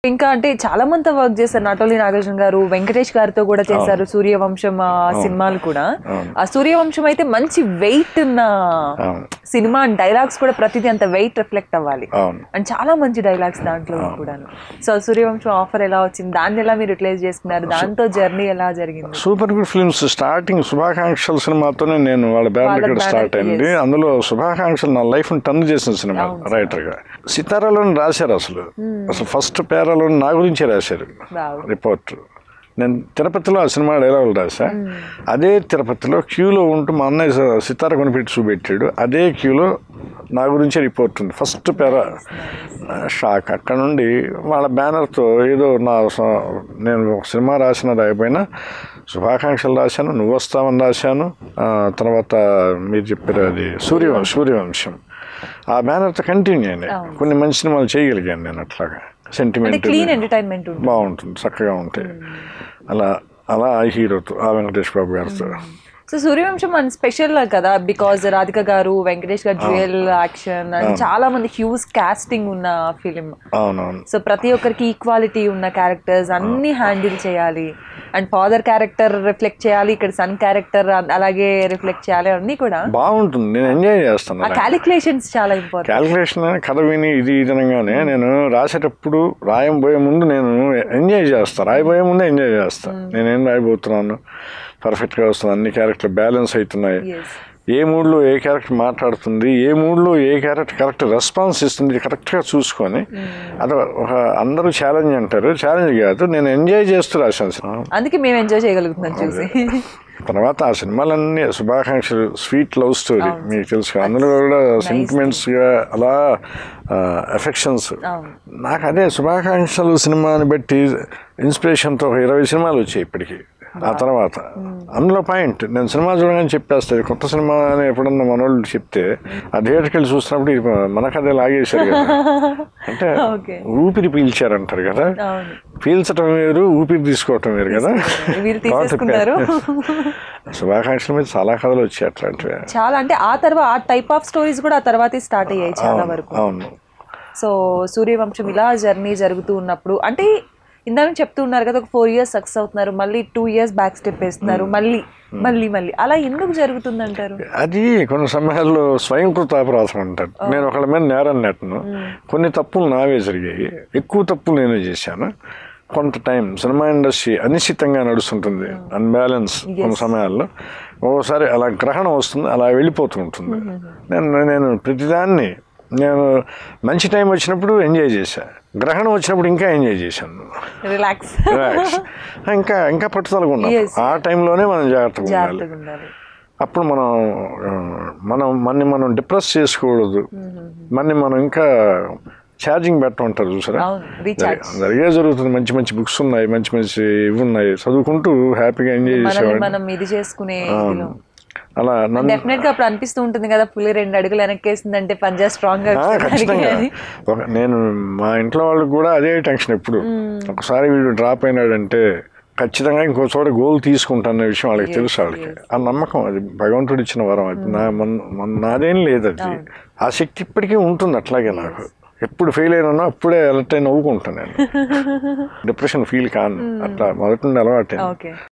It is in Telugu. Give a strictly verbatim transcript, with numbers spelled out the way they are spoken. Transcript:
ఇంకా అంటే చాలా మంది వర్క్ చేశారు, నాటోలి నాగార్జున గారు, వెంకటేష్ గారితో కూడా చేశారు సూర్యవంశం సినిమాలు కూడా. ఆ సూర్యవంశం అయితే మంచి వెయిట్ ఉన్న సినిమా, డైలాగ్స్ కూడా ప్రతిదీ అంత వెయిట్ రిఫ్లెక్ట్ అవ్వాలి అండ్ చాలా మంచి డైలాగ్స్ దాంట్లో కూడా. సో సూర్యవంశం ఆఫర్ ఎలా వచ్చింది, దాన్ని ఎలా మీరు యూటిలైజ్ చేసుకున్నారు, దాంతో జర్నీ ఎలా జరిగింది? సూపర్ గుడ్ ఫిల్మ్స్ స్టార్టింగ్ శుభాకాంక్షల సినిమాతోనే నేను వాళ్ళ బ్యానర్ కూడా స్టార్ట్ అయింది. అందులో శుభాకాంక్షలు నా లైఫ్ టర్న్ చేసిన సినిమా రైటర్ గా. సితారాలో రాశారు అసలు అసలు ఫస్ట్ పేరాలో నా గురించే రాశారు రిపోర్ట్. నేను తిరుపతిలో ఆ సినిమా డైలాగులు రాసా. అదే తిరుపతిలో క్యూలో ఉంటూ మా అన్నయ్య సితార కొనిపెట్టి చూపెట్టాడు. అదే క్యూలో నా గురించే రిపోర్ట్ ఉంది ఫస్ట్ పేరా. షాక్. అక్కడ నుండి వాళ్ళ బ్యానర్తో ఏదో నా నేను ఒక సినిమా రాసిన రాయిపోయినా శుభాకాంక్షలు రాశాను, నువ్వు వస్తావని రాశాను, తర్వాత మీరు చెప్పారు అది సూర్య సూర్యవంశం. ఆ బ్యానర్తో కంటిన్యూ అయినాయి. కొన్ని మంచి సినిమాలు చేయగలిగాను నేను. అట్లాగా సెంటిమెంట్ బాగుంటుంది, చక్కగా ఉంటాయి. అలా అలా హీరోతో ఆ వెంకటేష్ బాబు గారితో. సో సూర్యవంశం మన స్పెషల్ కదా, బికాజ్ రాధిక గారు, వెంకటేష్ గారు డ్యూయల్ యాక్షన్ అండ్ చాలా మంది హ్యూజ్ కాస్టింగ్ ఉన్న ఫిలిం. అవునవును. సో ప్రతి ఒక్కరికి ఈక్వాలిటీ ఉన్న క్యారెక్టర్స్ అన్ని హ్యాండిల్ చేయాలి అండ్ ఫాదర్ క్యారెక్టర్ రిఫ్లెక్ట్ చేయాలి, ఇక్కడ సన్ క్యారెక్టర్ అలాగే రిఫ్లెక్ట్ చేయాలి, అన్ని కూడా బాగుంటుంది. నేను ఎంజాయ్ చేస్తాను. ఆ క్యాలిక్యులేషన్స్ చాలా ఇంపార్టెంట్. క్యాలిక్యులేషన్ కథ విని ఇది ఇదనగానే నేను రాసేటప్పుడు రాయబోయే ముందు నేను ఎంజాయ్ చేస్తాను, రాయబోయే ముందే ఎంజాయ్ చేస్తాను. నేనేం రాయబోతున్నాను, పర్ఫెక్ట్గా వస్తుంది, అన్ని క్యారెక్టర్ బ్యాలెన్స్ అవుతున్నాయి, ఏ మూడ్లో ఏ క్యారెక్టర్ మాట్లాడుతుంది, ఏ మూడ్లో ఏ క్యారెక్టర్ కరెక్ట్ రెస్పాన్స్ ఇస్తుంది, కరెక్ట్గా చూసుకొని అది ఒక అందరూ ఛాలెంజ్ అంటారు, ఛాలెంజ్ కాదు, నేను ఎంజాయ్ చేస్తూ రాశాను. అందుకే మేము ఎంజాయ్ చేయగలుగుతున్నాం చూసి. తర్వాత ఆ సినిమాలన్నీ శుభాకాంక్షలు, స్వీట్ లవ్ స్టోరీ మీకు తెలుసు, అందులో కూడా సెంటిమెంట్స్గా అలా ఎఫెక్షన్స్. నాకు అదే శుభాకాంక్షలు సినిమాని బట్టి ఇన్స్పిరేషన్తో ఒక ఇరవై సినిమాలు వచ్చాయి ఇప్పటికీ. ఆ తర్వాత అందులో పాయింట్ నేను సినిమా చూడగానే చెప్పేస్తాను, కొత్త సినిమా అని ఎప్పుడన్నా మనోళ్ళు చెప్తే ఆ థియేటర్కి వెళ్ళి చూసినప్పుడు మనకదే లాగేశారు కదా, అంటే ఊపిరి పీల్చారంటారు కదా, పీల్చడం వేరు ఊపిరి తీసుకోవటం వేరు కదా. శుభాకాంక్షల మీద చాలా కథలు వచ్చాయి అట్లాంటివి చాలా. అంటే ఆ తర్వాత ఆ టైప్ ఆఫ్ స్టోరీస్ కూడా ఆ తర్వాత స్టార్ట్ అయ్యాయి చాలా వరకు. అవును. సో సూర్యవంశం ఇలా జర్నీ జరుగుతూ ఉన్నప్పుడు అంటే ఇందాక చెప్తూ ఉన్నారు కదా, ఒక ఫోర్ ఇయర్స్ సక్సెస్ అవుతున్నారు, మళ్ళీ టూ ఇయర్స్ బ్యాక్ స్టెప్ వేస్తున్నారు, మళ్ళీ మళ్ళీ మళ్ళీ అలా ఎందుకు జరుగుతుంది అంటారు? అది కొన్ని సమయాల్లో స్వయంకృత అపరాధం అంటారు. నేను ఒకళ్ళ మీద నేరం నెట్టను, కొన్ని తప్పులు నావే జరిగాయి, ఎక్కువ తప్పులు నేనే చేశాను. కొంత టైం సినిమా ఇండస్ట్రీ అనిశ్చితంగా నడుస్తుంటుంది, అన్బ్యాలెన్స్ కొన్ని సమయాల్లో. ఓసారి అలా గ్రహణం వస్తుంది, అలా వెళ్ళిపోతూ ఉంటుంది. నేను నేను ప్రతిదాన్ని నేను మంచి టైం వచ్చినప్పుడు ఎంజాయ్ చేశాను, గ్రహణం వచ్చినప్పుడు ఇంకా ఎంజాయ్ చేశాను, రిలాక్స్ రిలాక్స్ ఇంకా ఇంకా పట్టుదలగా ఉన్నాం. ఆ టైంలోనే మనం జాగ్రత్తగా ఉండాలి. అప్పుడు మనం మనం మన్ని మనం డిప్రెస్ చేసుకోకూడదు, మన్ని మనం ఇంకా ఛార్జింగ్ పెట్టమంటారు చూసారా, జరిగే జరుగుతుంది. మంచి మంచి బుక్స్ ఉన్నాయి, మంచి మంచి ఇవి ఉన్నాయి, చదువుకుంటూ హ్యాపీగా ఎంజాయ్ చేసేవాడు. అలా డెఫినెట్ గా అప్పుడు అనిపిస్తూ ఉంటుంది కదా, పులి రెండు అడుగులు వెనక్కేసిందంటే పంజా స్ట్రాంగ్ గా. ఖచ్చితంగా. నేను మా ఇంట్లో వాళ్ళకి కూడా అదే టెన్షన్ ఎప్పుడు, ఒకసారి వీడు డ్రాప్ అయినాడంటే ఖచ్చితంగా ఇంకో చోట గోల్ తీసుకుంటాన్న విషయం వాళ్ళకి తెలుసు. వాళ్ళకి ఆ నమ్మకం, అది భగవంతుడు ఇచ్చిన వరం, అది నా నాదేం లేదు, అది ఆ శక్తి ఇప్పటికీ ఉంటుంది. అట్లాగే నాకు ఎప్పుడు ఫెయిల్ అయినా అప్పుడే అలర్ట్ అయి నవ్వుకుంటాను నేను, డిప్రెషన్ ఫీల్ కాను, అట్లా మొదటి నుండి అలవాటు.